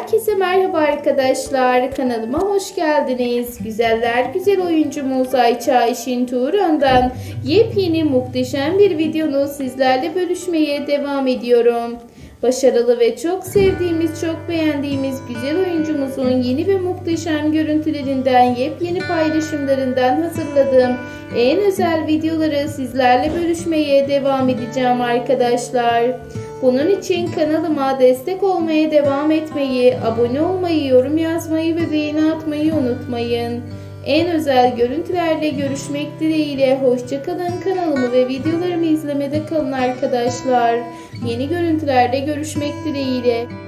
Herkese merhaba arkadaşlar. Kanalıma hoş geldiniz. Güzeller güzel oyuncumuz Ayça Ayşin Turan'dan yepyeni muhteşem bir videonu sizlerle bölüşmeye devam ediyorum. Başarılı ve çok sevdiğimiz, çok beğendiğimiz güzel oyuncumuzun yeni ve muhteşem görüntülerinden, yepyeni paylaşımlarından hazırladığım en özel videoları sizlerle bölüşmeye devam edeceğim arkadaşlar. Bunun için kanalıma destek olmaya devam etmeyi, abone olmayı, yorum yazmayı ve beğeni atmayı unutmayın. En özel görüntülerle görüşmek dileğiyle hoşça kalın. Kanalımı ve videolarımı izlemede kalın arkadaşlar. Yeni görüntülerde görüşmek dileğiyle.